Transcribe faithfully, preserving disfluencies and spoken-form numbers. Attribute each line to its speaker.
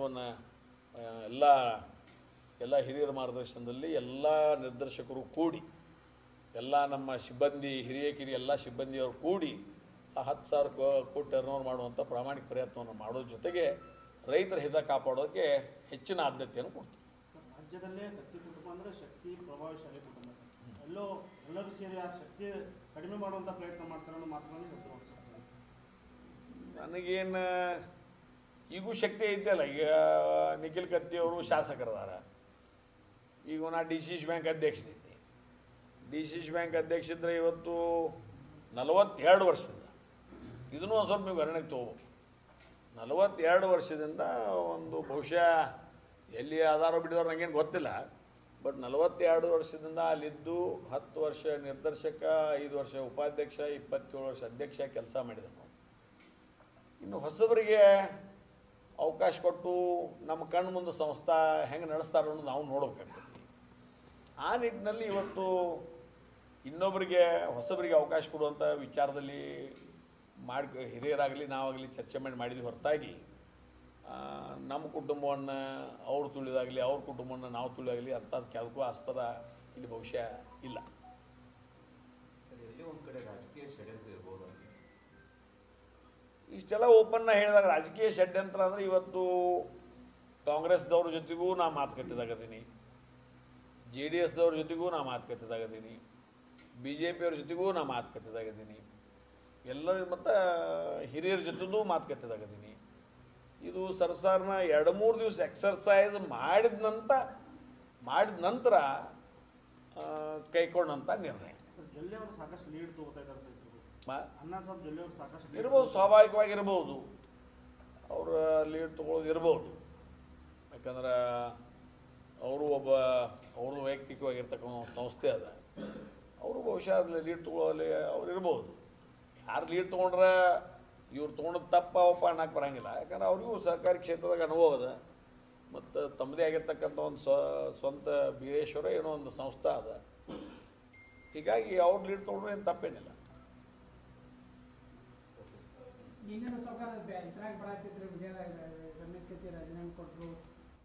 Speaker 1: ಪ್ರಯತ್ನವನ್ನು ಎಲ್ಲ ಎಲ್ಲ ಹಿರಿಯರ ಮಾರ್ಗದರ್ಶನದಲ್ಲಿ ಎಲ್ಲ ನಿರ್ದೇಶಕರು ಕೂಡಿ ಎಲ್ಲ ನಮ್ಮ ಸಿಬ್ಬಂದಿ ಹಿರಿಯ ಕಿರಿಯ ಎಲ್ಲ ಸಿಬ್ಬಂದಿಯವರು ಕೂಡಿ ಆ ಹತ್ತು ಸಾವಿರ ಕೋಟಿ ಟರ್ನ್ ಓವರ್ ಮಾಡುವಂಥ ಪ್ರಾಮಾಣಿಕ ಪ್ರಯತ್ನವನ್ನು ಮಾಡೋದ್ರ ಜೊತೆಗೆ ರೈತರ ಹಿತ ಕಾಪಾಡೋಕ್ಕೆ ಹೆಚ್ಚಿನ ಆದ್ಯತೆಯನ್ನು ಕೊಡ್ತೀವಿ.
Speaker 2: ರಾಜ್ಯದಲ್ಲೇ ಕತ್ತಿ ಕುಟುಂಬ ಅಂದರೆ ಶಕ್ತಿ ಪ್ರಭಾವಶಾಲಿ ಕುಟುಂಬ, ಎಲ್ಲೋ ಎಲ್ಲರೂ ಸೇರಿ ಆ ಶಕ್ತಿ ಕಡಿಮೆ ಮಾಡುವಂಥ ಪ್ರಯತ್ನ ಮಾಡ್ತಾರೆ ಅನ್ನೋ ಮಾತುಗಳನ್ನು ಹೇಳ್ತಾರೆ.
Speaker 1: ನನಗೇನು ಈಗೂ ಶಕ್ತಿ ಐತಲ್ಲ. ಈಗ ನಿಖಿಲ್ ಕತ್ತಿಯವರು ಶಾಸಕರದಾರ, ಈಗ ನಾ ಡಿ ಸಿ ಸಿ ಬ್ಯಾಂಕ್ ಅಧ್ಯಕ್ಷನಿದ್ದೆ. ಡಿ ಸಿ ಸಿ ಬ್ಯಾಂಕ್ ಅಧ್ಯಕ್ಷ ಇದ್ದರೆ ಇವತ್ತು ನಲವತ್ತೆರಡು ವರ್ಷದಿಂದ, ಇದನ್ನೂ ಒಂದು ಸ್ವಲ್ಪ ನೀವು ಗಣನೆಗೆ ತೊಗೋಬೇಕು. ನಲವತ್ತೆರಡು ವರ್ಷದಿಂದ ಒಂದು ಬಹುಶಃ ಎಲ್ಲಿ ಆಧಾರ ಬಿಡಿದವ್ರು ನನಗೇನು ಗೊತ್ತಿಲ್ಲ, ಬಟ್ ನಲವತ್ತೆರಡು ವರ್ಷದಿಂದ ಅಲ್ಲಿದ್ದು ಹತ್ತು ವರ್ಷ ನಿರ್ದೇಶಕ, ಐದು ವರ್ಷ ಉಪಾಧ್ಯಕ್ಷ, ಇಪ್ಪತ್ತೇಳು ವರ್ಷ ಅಧ್ಯಕ್ಷ ಕೆಲಸ ಮಾಡಿದೆ ನಾವು. ಇನ್ನು ಹೊಸಬರಿಗೆ ಅವಕಾಶ ಕೊಟ್ಟು ನಮ್ಮ ಕಣ್ಣು ಮುಂದೆ ಸಂಸ್ಥಾ ಹೆಂಗೆ ನಡೆಸ್ತಾರೋ ಅನ್ನೋದು ನಾವು ನೋಡ್ಬೇಕಾಗ್ತೈತಿ. ಆ ನಿಟ್ಟಿನಲ್ಲಿ ಇವತ್ತು ಇನ್ನೊಬ್ಬರಿಗೆ ಹೊಸಬರಿಗೆ ಅವಕಾಶ ಕೊಡುವಂಥ ವಿಚಾರದಲ್ಲಿ ಮಾಡಿ ಹಿರಿಯರಾಗಲಿ ನಾವಾಗಲಿ ಚರ್ಚೆ ಮಾಡಿ ಮಾಡಿದ್ವಿ ಹೊರತಾಗಿ ನಮ್ಮ ಕುಟುಂಬವನ್ನು ಅವ್ರು ತುಳಿದಾಗಲಿ ಅವ್ರ ಕುಟುಂಬವನ್ನು ನಾವು ತುಳಿದಾಗಲಿ ಅಂಥದ್ದು ಯಾವುದಕ್ಕೂ ಆಸ್ಪದ ಇಲ್ಲಿ ಬಹುಶಃ ಇಲ್ಲ.
Speaker 3: ಒಂದು ಕಡೆ ರಾಜಕೀಯ ಷಡ್ಯಂತ್ರ ಇರ್ಬೋದು.
Speaker 1: ಇಷ್ಟೆಲ್ಲ ಓಪನ್ನ ಹೇಳಿದಾಗ ರಾಜಕೀಯ ಷಡ್ಯಂತ್ರ ಅಂದರೆ ಇವತ್ತು ಕಾಂಗ್ರೆಸ್ದವ್ರ ಜೊತೆಗೂ ನಾ ಮಾತುಕತೆದಾಗದೀನಿ, ಜೆ ಡಿ ಎಸ್ದವ್ರ ಜೊತೆಗೂ ನಾ ಮಾತುಕತೆದಾಗದೀನಿ, ಬಿ ಜೆ ಪಿಯವ್ರ ಜೊತೆಗೂ ನಾ ಮಾತುಕತೆದಾಗದೀನಿ, ಎಲ್ಲರ ಮತ್ತು ಹಿರಿಯರ ಜೊತೆಗೂ ಮಾತುಕತೆದಾಗದೀನಿ. ಇದು ಸರ್ಸಾರನ ಎರಡು ಮೂರು ದಿವಸ ಎಕ್ಸರ್ಸೈಸ್ ಮಾಡಿದ ನಂತರ ಮಾಡಿದ ನಂತರ ಕೈಗೊಂಡಂಥ ನಿರ್ಣಯ.
Speaker 2: ಜೊಲ್ಲೆ ಅವರು ಸಾಕಷ್ಟು ಲೀಡ್ ತಗೋತಾ ಇದ್ದಾರೆ ಸರ್. ಅಣ್ಣಾ ಸಾಹೇಬ್ ಜೊಲ್ಲೆ ಅವರು ಸಾಕಷ್ಟು
Speaker 1: ಇರ್ಬೋದು, ಸ್ವಾಭಾವಿಕವಾಗಿರ್ಬೋದು, ಅವರ ಲೀಡ್ ತೊಗೊಳೋದು ಇರ್ಬೋದು. ಯಾಕಂದ್ರೆ ಅವರು ಒಬ್ಬ ಅವರು ವೈಯಕ್ತಿಕವಾಗಿರ್ತಕ್ಕಂಥ ಒಂದು ಸಂಸ್ಥೆ ಅದ, ಅವರು ಬಹುಶಃ ಅಲ್ಲಿ ಲೀಡ್ ತೊಗೊಳ್ಳೋಲ್ಲಿ ಅವ್ರು ಇರ್ಬೋದು. ಯಾರು ಲೀಡ್ ತೊಗೊಂಡ್ರೆ ಇವ್ರು ತೊಗೊಂಡದ್ದು ತಪ್ಪ ಅವಪ್ಪ ಅನ್ನಕ್ಕೆ ಬರೋಂಗಿಲ್ಲ. ಯಾಕಂದ್ರೆ ಅವ್ರಿಗೂ ಸಹಕಾರಿ ಕ್ಷೇತ್ರದಾಗ ಅನುಭವ ಅದ, ಮತ್ತು ತಮ್ಮದೇ ಆಗಿರ್ತಕ್ಕಂಥ ಒಂದು ಸ್ವ ಸ್ವಂತ ಬೀರೇಶ್ವರ ಏನೋ ಒಂದು ಸಂಸ್ಥೆ ಅದ. ಹೀಗಾಗಿ ಅವ್ರು ಲೀಡ್ ತೊಗೊಂಡ್ರೆ ಏನು ತಪ್ಪೇನಿಲ್ಲ.
Speaker 4: ಇನ್ನೇನು ಸರ್ಕಾರ ಇದ್ರಾಗ ಬರತ್ತಿದ್ರು ರಮೇಶ್ ಕತ್ತಿ ರಾಜೀನಾಮೆ ಕೊಟ್ಟರು.